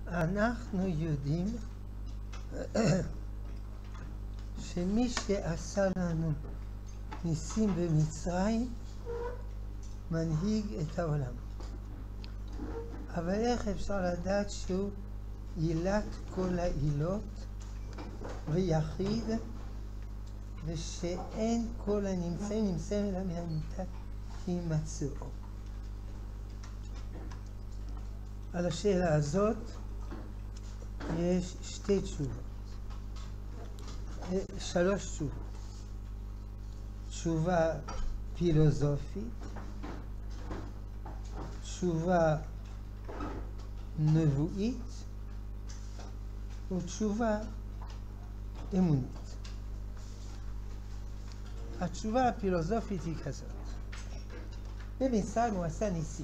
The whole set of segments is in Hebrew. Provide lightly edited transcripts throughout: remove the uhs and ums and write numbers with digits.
אנחנו יודעים שמי שעשה לנו ניסים במצרים מנהיג את העולם. אבל איך אפשר לדעת שהוא עילת כל העילות ויחיד, ושאין כל הנמצאים אלא מהמיטה הימצאו? על השאלה הזאת יש שתי תשובות, שלוש תשובות. תשובה פילוסופית, תשובה נבואית ותשובה אמונית. התשובה הפילוסופית היא כזאת: במצרים הוא עשה ניסים.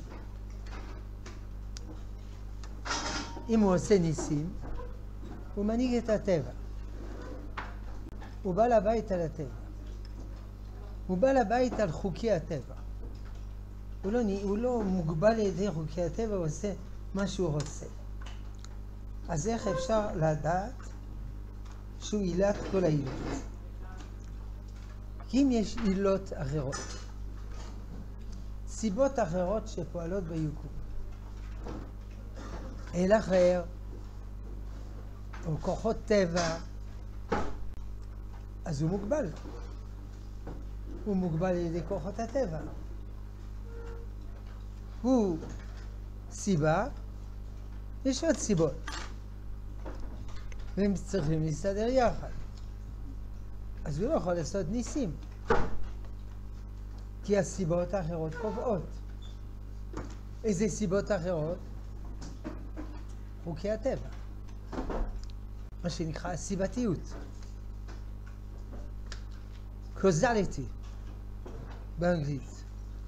אם הוא עושה ניסים, הוא מנהיג את הטבע. הוא בא לבית על הטבע. הוא בא לבית על חוקי הטבע. הוא לא מוגבל על ידי חוקי הטבע, הוא עושה מה שהוא רוצה. אז איך אפשר לדעת שהוא עילת כל העילות? כי אם יש עילות אחרות, סיבות אחרות שפועלות ביקום, אל אחר, או כוחות טבע, אז הוא מוגבל. הוא מוגבל על ידי כוחות הטבע. הוא סיבה, יש עוד סיבות. והם צריכים להסתדר יחד. אז הוא לא יכול לעשות ניסים. כי הסיבות האחרות קובעות. איזה סיבות אחרות? חוקי הטבע. מה שנקרא הסיבתיות. causality באנגלית.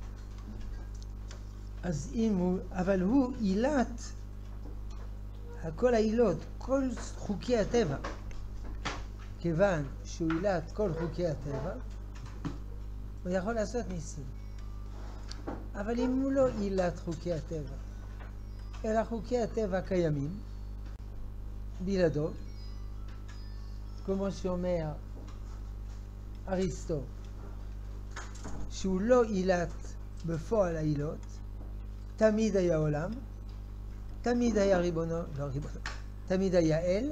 אז אבל הוא עילת כל העילות, כל חוקי הטבע. כיוון שהוא עילת כל חוקי הטבע, הוא יכול לעשות ניסים. אבל אם הוא לא עילת חוקי הטבע, אלא חוקי הטבע קיימים בלעדו, כמו שאומר אריסטו, שהוא לא עילת בפועל העילות, תמיד היה עולם, תמיד היה תמיד היה אל,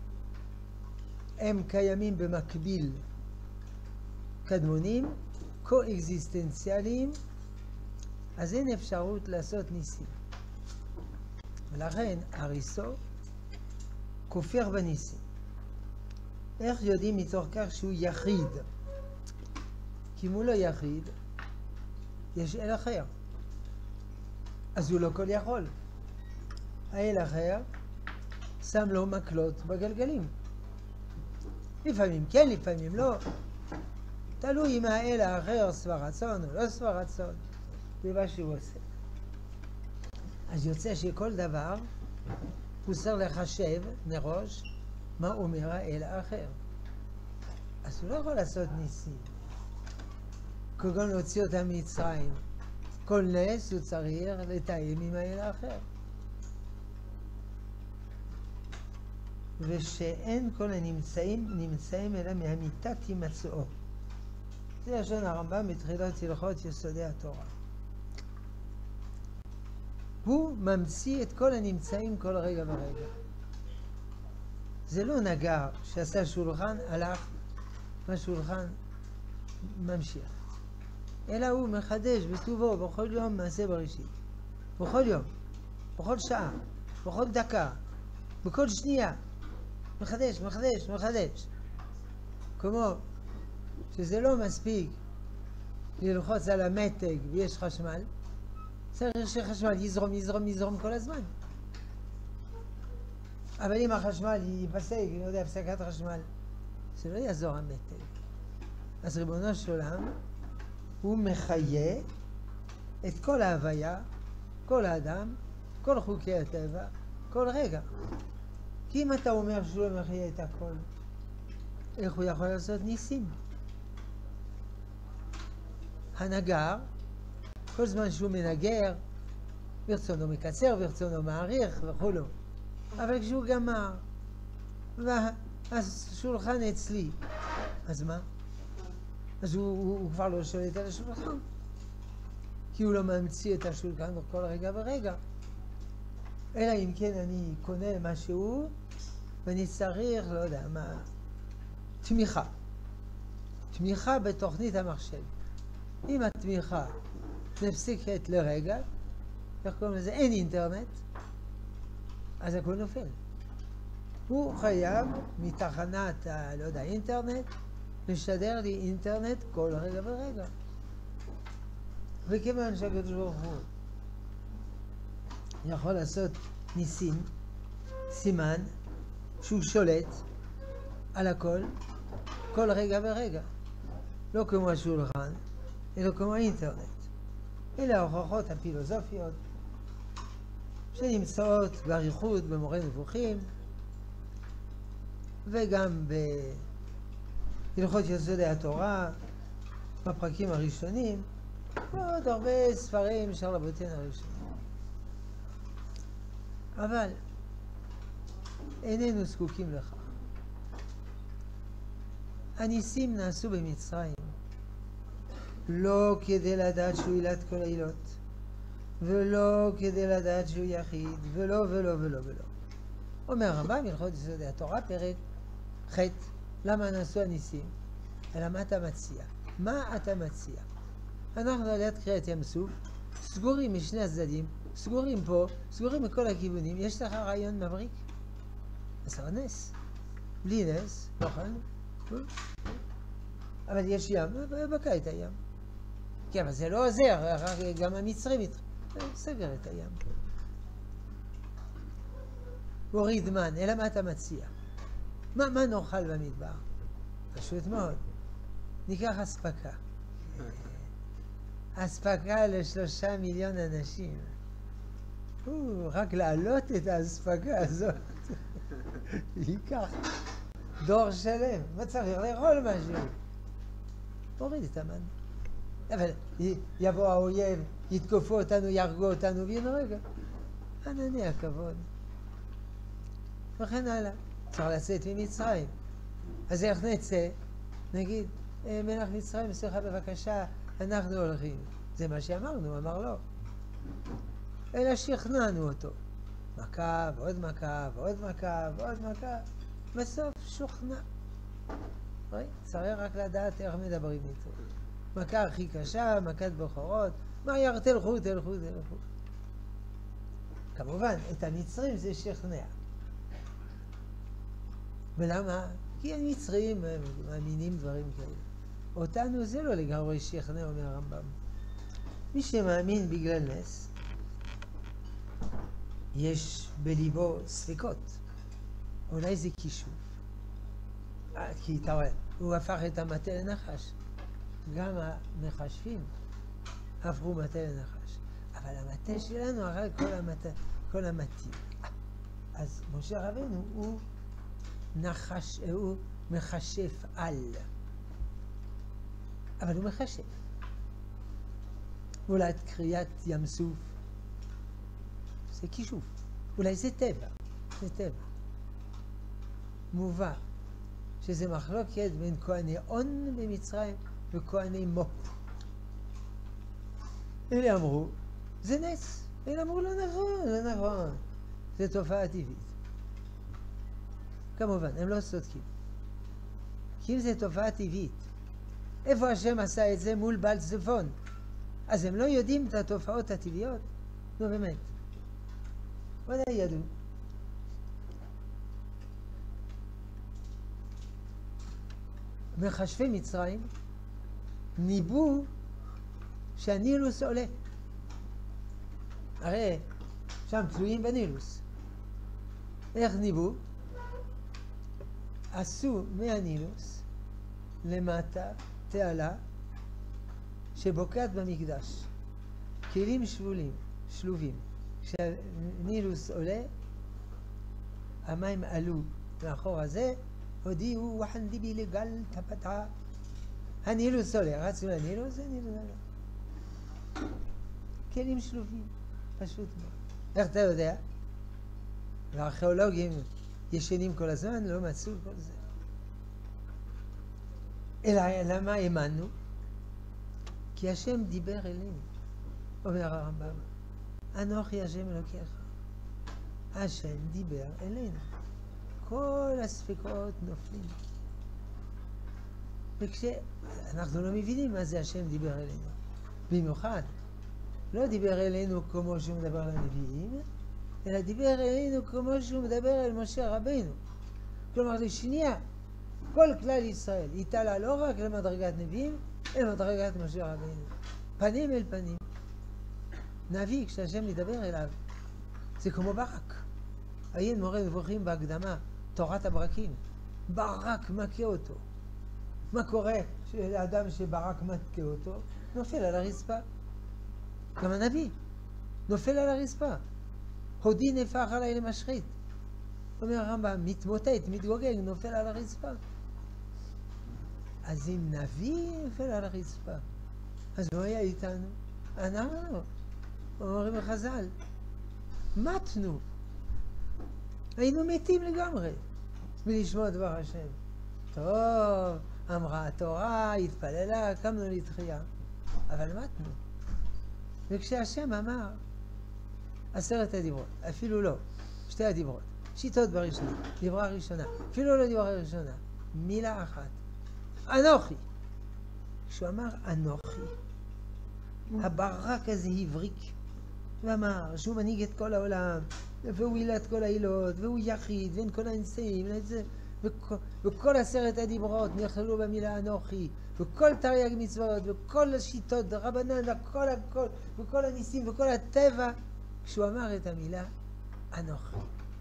הם קיימים במקביל, קדמונים, קו-אקזיסטנציאליים, אז אין אפשרות לעשות ניסים. ולכן אריסטו כופר בניסים. איך יודעים מתוך כך שהוא יחיד? כי אם הוא לא יחיד, יש אל אחר. אז הוא לא כל יכול. האל אחר שם לו מקלות בגלגלים. לפעמים כן, לפעמים לא. תלוי אם האל האחר שבע רצון או לא שבע רצון. זה מה שהוא עושה. אז יוצא שכל דבר הוא צריך לחשב מראש מה אומר האל האחר. אז הוא לא יכול לעשות ניסים. כגון להוציא אותם ממצרים. כל נס הוא צריך לתאם עם האל האחר. ושאין כל הנמצאים אלא מהמיטה תימצאו. זה לשון הרמב"ם בתחילת הלכות יסודי התורה. הוא ממציא את כל הנמצאים כל רגע ורגע. זה לא נגר שעשה שולחן, הלך, והשולחן ממשיך. אלא הוא מחדש בטובו בכל יום מעשה בראשית. בכל יום, בכל שעה, בכל דקה, בכל שנייה. מחדש, מחדש, מחדש. כמו שזה לא מספיק ללחוץ על המתג ויש חשמל, צריך שחשמל יזרום, יזרום, יזרום כל הזמן. אבל אם החשמל ייפסק, לא יודע, הפסקת חשמל, זה לא יעזור המתג. אז ריבונו של עולם, הוא מחיה את כל ההוויה, כל האדם, כל חוקי הטבע, כל רגע. כי אם אתה אומר שהוא לא מחיה את הכל, איך הוא יכול לעשות ניסים? הנגר, כל זמן שהוא מנגר, ברצונו מקצר, ברצונו מעריך וכולו. אבל כשהוא גמר, והשולחן אצלי, אז מה? אז הוא כבר לא שולט על השולחן, כי הוא לא ממציא את השולחן כל רגע ורגע. אלא אם כן אני קונה משהו, ואני צריך, לא יודע מה, תמיכה בתוכנית המחשב. אם התמיכה נפסקת לרגע, איך קוראים לזה? אין אינטרנט, אז הכל נופל. הוא חייב מתחנת, לא יודע, אינטרנט, לשדר לי אינטרנט כל רגע ורגע. וכיוון שהקדוש ברוך הוא יכול לעשות ניסים, סימן שהוא שולט על הכל, כל רגע ורגע. לא כמו השולחן, אלא כמו האינטרנט. אלה ההוכחות הפילוסופיות שנמצאות באריכות במורה נבוכים, וגם בהלכות יסודי התורה, בפרקים הראשונים, ועוד הרבה ספרים של רבותינו הראשונים. אבל איננו זקוקים לכך. הניסים נעשו במצרים לא כדי לדעת שהוא עילת כל העילות, ולא כדי לדעת שהוא יחיד, ולא. אומר הרמב"ם, הלכות יסודי התורה, פרק ח', למה נעשו הניסים? אלא מה אתה מציע? מה אתה מציע? אנחנו על יד קריאת ים סוף, סגורים משני הצדדים, סגורים פה, סגורים מכל הכיוונים. יש לך רעיון מבריק? אז נס. בלי נס, לא יכולנו. אבל יש ים, בקע את הים. כן, אבל זה לא עוזר, גם המצרים סגר את הים. הוריד מן, אלא מה אתה מציע? מה נאכל במדבר? פשוט מאוד. ניקח אספקה. אספקה ל3 מיליון אנשים. רק להעלות את האספקה הזאת. ייקח דור שלם. מה צריך? לאכול משהו. הוריד את המן. אבל יבוא האויב, יתקופו אותנו, ירגו אותנו, והנה רגע. ענני הכבוד. וכן הלאה. צריך לצאת ממצרים. אז איך נצא? נגיד, מלך מצרים, סליחה בבקשה, אנחנו הולכים. זה מה שאמרנו, אמר לא. אלא שכנענו אותו. מכה, ועוד מכה, ועוד מכה, ועוד מכה. בסוף שוכנע. צריך רק לדעת איך מדברים איתו. מכה הכי קשה, מכת בכורות. מהר, תלכו. כמובן, את המצרים זה שכנע. ולמה? כי המצרים מאמינים דברים כאלה. אותנו זה לא לגמרי שכנע, אומר הרמב"ם. מי שמאמין בגלל נס, יש בליבו ספקות. אולי זה כישוף. כי אתה רואה, הוא הפך את המטה לנחש. גם המחשבים הפכו מטה לנחש. אבל המטה שלנו הרג כל המטים. אז משה רבנו הוא נחש, הוא מחשף על. אבל הוא מחשף. אולי את קריאת ים סוף, זה כישוף. אולי זה טבע. מובא שזה מחלוקת בין כהני און במצרים וכהני מופ. אלה אמרו, זה נס. אלה אמרו, לא נכון. זה תופעה טבעית. כמובן, הם לא צודקים. כי אם זה תופעה טבעית, איפה השם עשה את זה? מול בעל צפון. אז הם לא יודעים את התופעות הטבעיות? לא באמת. ודאי ידעו. מחשבי מצרים ניבאו שהנילוס עולה. הרי שם תלויים בנילוס. איך ניבאו? עשו מהנילוס למטה תעלה שבוקעת במקדש. כלים שלובים. כשהנילוס עולה, המים עלו מאחור הזה, הודיעו וחן דיבי לגל תפתחה. הנילוס עולה, רצו לנילוס, הנילוס עולה. כלים שלובים, פשוט מאוד. איך אתה יודע? והארכיאולוגים ישנים כל הזמן, לא מצאו כל זה. אלא למה האמנו? כי השם דיבר אלינו. אומר הרמב"ם, אנוכי השם אלוקיך. השם דיבר אלינו. כל הספקות נופלים. וכשאנחנו לא מבינים מה זה השם דיבר אלינו. במיוחד, לא דיבר אלינו כמו שהוא מדבר על הנביאים, אלא דיבר אלינו כמו שהוא מדבר אל משה רבינו. כלומר, לשנייה, כל כלל ישראל התעלה לא רק למדרגת נביאים, אלא למדרגת משה רבינו. פנים אל פנים. נביא, כשהשם מדבר אליו, זה כמו ברק. עיין מורה נבוכים בהקדמה, תורת הברקים. ברק מכה אותו. מה קורה כשאדם שברק מכה אותו? נופל על הרצפה. גם הנביא נופל על הרצפה. הודי נפח עליי למשחית. אומר הרמב"ם, מתמוטט, מתגוגג, נופל על הרצפה. אז אם נביא נופל על הרצפה, אז לא היה איתנו? אנחנו, אומרים החז"ל, מתנו. היינו מתים לגמרי מלשמוע דבר השם. טוב, אמרה התורה, התפללה, קמנו לתחייה. אבל מתנו. וכשהשם אמר 10 הדיברות, אפילו לא, 2 הדיברות, שיטות בראשונה, דיברה ראשונה, אפילו לא דיברה ראשונה, מילה אחת, אנוכי. כשהוא אמר אנוכי, הברק הזה הבריק, ואמר שהוא מנהיג את כל העולם, והוא הילה את כל העילות, והוא יחיד, ואין כל האמצעים, וכל 10 הדיברות נכללו במילה אנוכי, וכל תרי"ג מצוות, וכל השיטות, רבנן, הכל, וכל הניסים, וכל הטבע, כשהוא אמר את המילה אנוכי.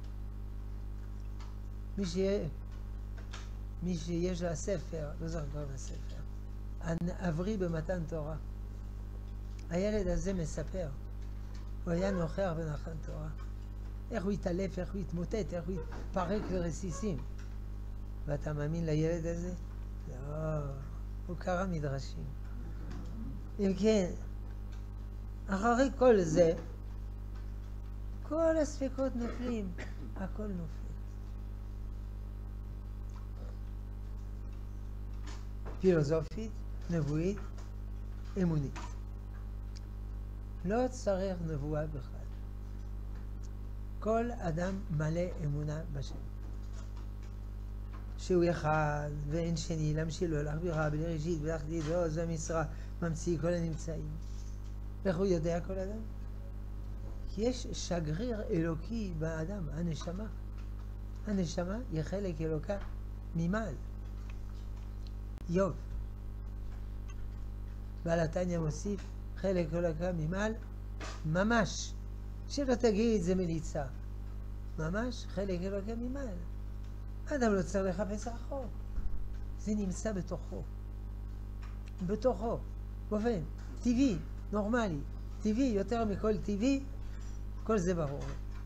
מי שיש לה ספר, לא זוכר כבר בספר, עברי במתן תורה. הילד הזה מספר, הוא היה נוכח בנחן תורה. איך הוא התעלף, איך הוא התמוטט, איך הוא התפרק לרסיסים. ואתה מאמין לילד הזה? לא, הוא קרא מדרשים. אם כן, אחרי כל זה, כל הספקות נופלים, הכל נופל. פילוסופית, נבואית, אמונית. לא צריך נבואה בכלל. כל אדם מלא אמונה בשם. שהוא אחד ואין שני, להמשיל לו, להכבירה, בלי ראשית, ולהחדיד, ועוז והמשרה, ממציא כל הנמצאים. איך הוא יודע כל אדם? כי יש שגריר אלוקי באדם, הנשמה. הנשמה היא חלק אלוקה ממעל. איוב. בעל התניא מוסיף, חלק אלוקה ממעל, ממש. שלא תגיד זה מליצה. ממש חלק אלוקה ממעל. אדם לא צריך לחפש רחוק. זה נמצא בתוכו. בתוכו. באופן טבעי, נורמלי. טבעי, יותר מכל טבעי, כל זה ברור.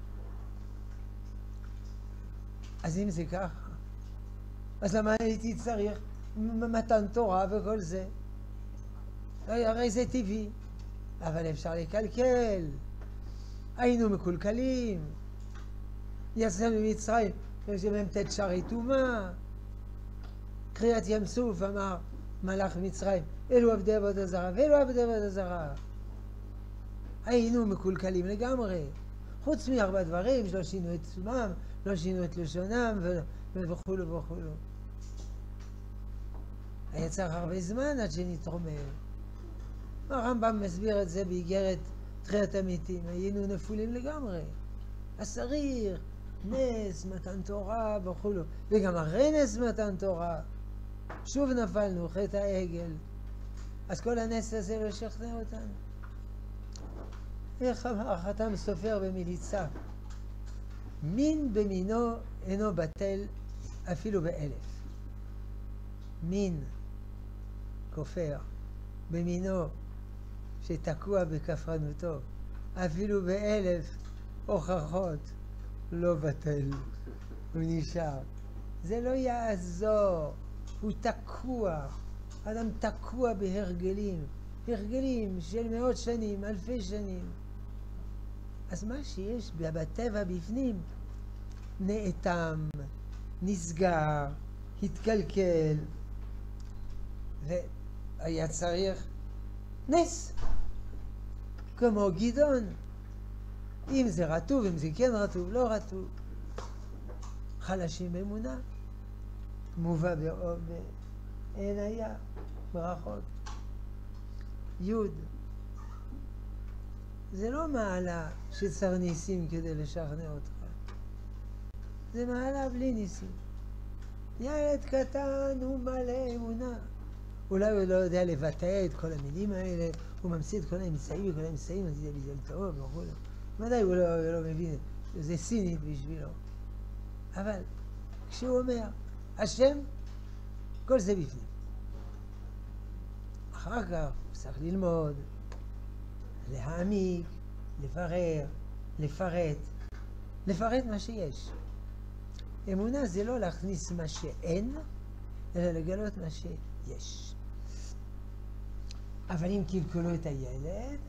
אז אם זה ככה, אז למה הייתי צריך מתן תורה וכל זה? הרי זה טבעי. אבל אפשר לקלקל. היינו מקולקלים. יצאנו ממצרים. יש להם תת שערי טומאה. קריאת ים סוף אמר מלאך מצרים, אלו עבדי עבודה זרה ואלו עבדי עבודה זרה. היינו מקולקלים לגמרי. חוץ מ4 דברים, לא שינו את שמם, לא שינו את לשונם וכולו וכולו. היה צריך הרבה זמן עד שנתרומם. הרמב"ם מסביר את זה באיגרת תחיית המתים. היינו נפולים לגמרי. השריר, נס, מתן תורה וכולו. וגם אחרי נס מתן תורה, שוב נפלנו, חטא העגל. אז כל הנס הזה לא שכנע אותנו. איך אמר החתם סופר במליצה? מין במינו אינו בטל אפילו ב1000. מין כופר במינו שתקוע בכפרנותו אפילו ב1000 הוכחות לא בטל, הוא נשאר. זה לא יעזור, הוא תקוע. אדם תקוע בהרגלים, הרגלים של מאות שנים, אלפי שנים. אז מה שיש בטבע בפנים נאטם, נסגר, התקלקל, והיה צריך נס, כמו גדעון, אם זה רטוב, אם זה כן רטוב, לא רטוב. חלשים באמונה, מובא אין היה, ברכות. יוד, זה לא מעלה שצריך ניסים כדי לשכנע אותך, זה מעלה בלי ניסים. ילד קטן הוא מלא אמונה, אולי הוא לא יודע לבטא את כל המילים האלה, הוא ממציא את כל האמצעים וכל האמצעים, אז זה בגלל טוב, ודאי הוא לא מבין, זה סינית בשבילו. אבל כשהוא אומר, השם, כל זה בפנים. אחר כך הוא צריך ללמוד, להעמיק, לברר, לפרט מה שיש. אמונה זה לא להכניס מה שאין, אלא לגלות מה שיש. אבל אם קלקלו את הילד,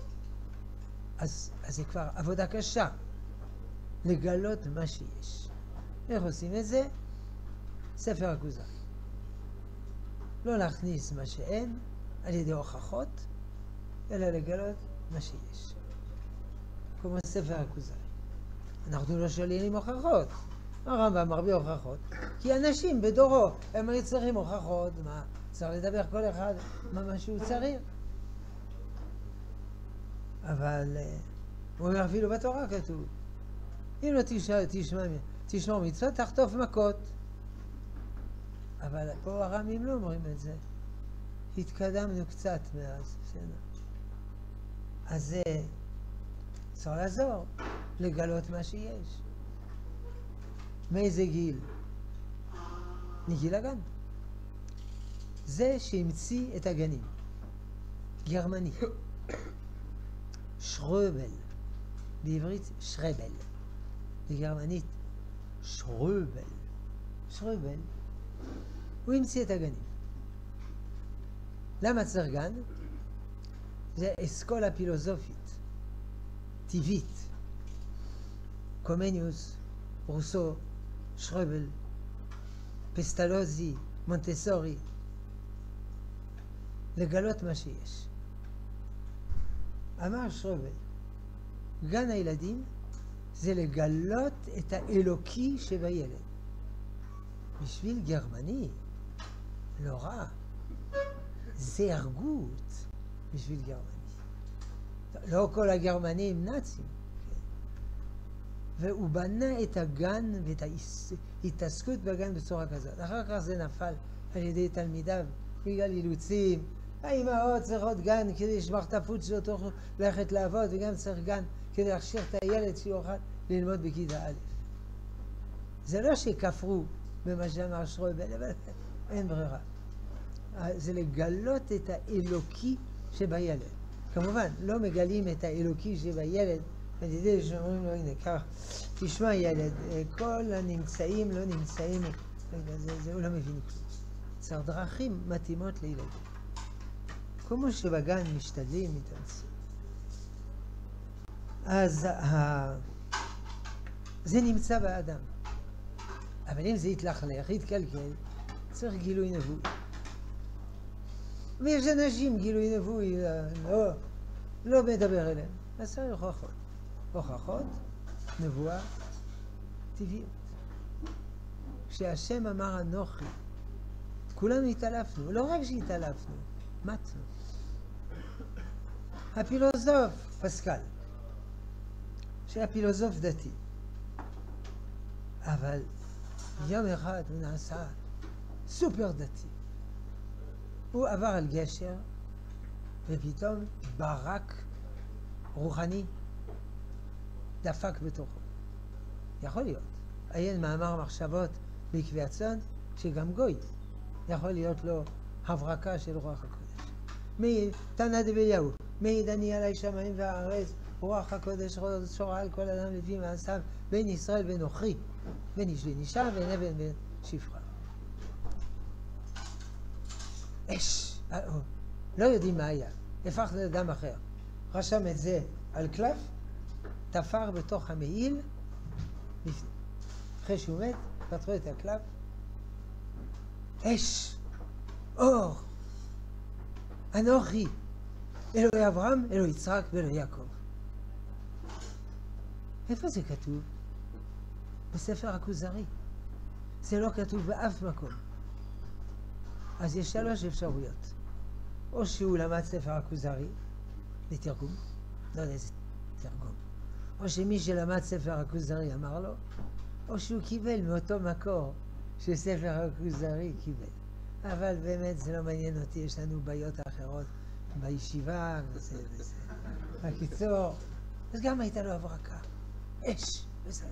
אז זה כבר עבודה קשה, לגלות מה שיש. איך עושים את זה? ספר הכוזרי. לא להכניס מה שאין על ידי הוכחות, אלא לגלות מה שיש. כמו ספר הכוזרי. אנחנו לא שואלים הוכחות. הרמב"ם הרבה הוכחות. כי אנשים בדורו, הם היו צריכים הוכחות. מה? צריך לדבר כל אחד מה שהוא צריך. אבל הוא אומר אפילו בתורה כתוב, אם לא תשמור מצוות, תחטוף מכות. אבל פה הרמים לא אומרים את זה. התקדמנו קצת מאז, בסדר. אז זה צריך לעזור, לגלות מה שיש. מאיזה גיל? מגיל הגן. זה שהמציא את הגנים. גרמני. שרובל. בעברית שרבל. בגרמנית שרובל. שרובל. הוא המציא את הגנים. למה צריך גן? זה אסכולה פילוסופית, טבעית. קומניוס, רוסו, שרובל, פסטלוזי, מונטסורי. לגלות מה שיש. אמר שרובל, גן הילדים זה לגלות את האלוקי שבילד. בשביל גרמני, לא רע. זה הרגות בשביל גרמני. לא כל הגרמנים נאצים. והוא בנה את הגן ואת ההתעסקות בגן בצורה כזאת. אחר כך זה נפל על ידי תלמידיו בגלל אילוצים. האמהות צריכות גן כדי שמחטפות שלו תוכלו ללכת לעבוד, וגם צריך גן כדי להכשיר את הילד שיוכל ללמוד בכיתה א'. זה לא שכפרו במה שאמר שרובל, אבל אין ברירה. זה לגלות את האלוקי שבילד. כמובן, לא מגלים את האלוקי שבילד, על ידי שאומרים לו, הנה, כך, תשמע ילד, כל הנמצאים לא נמצאים, זה הוא לא מבין כלום. צריך דרכים מתאימות לילדים. כמו שבגן משתדלים, מתאמצים. אז זה נמצא באדם. אבל אם זה יתלכלך, יתקלקל, צריך גילוי נבואי. ויש אנשים גילוי נבואי, לא מדבר אליהם. אז צריך הוכחות. הוכחות, נבואה, טבעיות. כשהשם אמר אנוכי, כולנו התעלפנו, לא רק שהתעלפנו, מתנו. הפילוסוף פסקל, שהיה פילוסוף דתי, אבל יום אחד הוא נעשה סופר דתי. הוא עבר על גשר, ופתאום ברק רוחני דפק בתוכו. יכול להיות. עיין מאמר מחשבות בעקבי הצאן, שגם גוי יכול להיות לו הברקה של רוח הקודש. תנא דאליהו, מעיד אני עלי שמיים והארץ, רוח הקודש שורה על כל אדם לפי מעשיו, בין ישראל ונוכרי, בין איש ונישה, בין אבן בין שפחה. אש, לא יודעים מה היה, הפך לאדם אחר. רשם את זה על קלף, תפר בתוך המעיל, אחרי שהוא מת, פתחו את הקלף, אש, אור, אנוכי, אלוהי אברהם, אלוהי יצחק ואלוהי יעקב. איפה זה כתוב? בספר הכוזרי. זה לא כתוב באף מקום. אז יש 3 אפשרויות. או שהוא למד ספר הכוזרי לתרגום, לא יודע איזה תרגום. או שמי שלמד ספר הכוזרי אמר לו, או שהוא קיבל מאותו מקור שספר הכוזרי קיבל. אבל באמת זה לא מעניין אותי, יש לנו בעיות אחרות בישיבה, וזה. בקיצור, אז גם הייתה לו הברקה. אש, בסדר.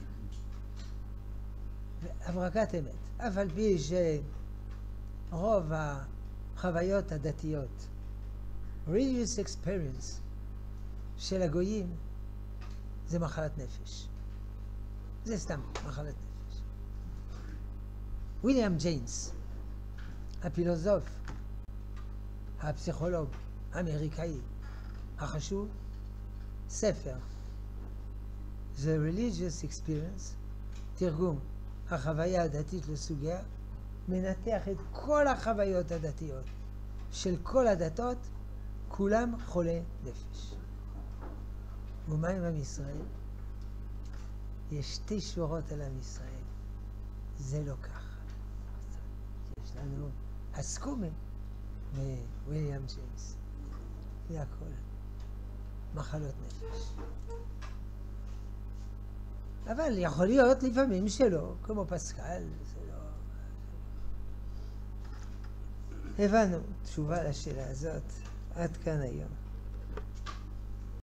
הברקת אמת. אף על פי שרוב החוויות הדתיות, religious experience של הגויים, זה מחלת נפש. זה סתם מחלת נפש. ויליאם ג'יינס, הפילוסוף, הפסיכולוג האמריקאי החשוב, ספר The Religious Experience, תרגום החוויה הדתית לסוגיה, מנתח את כל החוויות הדתיות של כל הדתות, כולם חולי נפש. ומה עם עם ישראל? יש 2 שורות על עם ישראל. זה לא ככה. יש לנו הסקומה וויליאם ג'יימס. זה הכל. מחלות נפש. אבל יכול להיות לפעמים שלא, כמו פסקל, זה לא... הבנו תשובה לשאלה הזאת. עד כאן היום.